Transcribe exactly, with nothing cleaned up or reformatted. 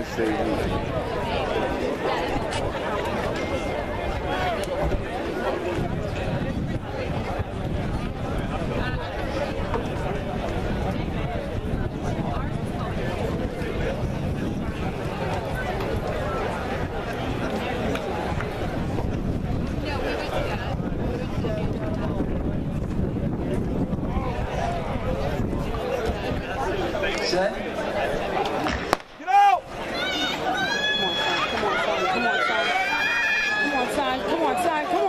always say me. Set. Get out! Come on, son. Come on, son. Come on, son. Come on, son. Come on, son. Come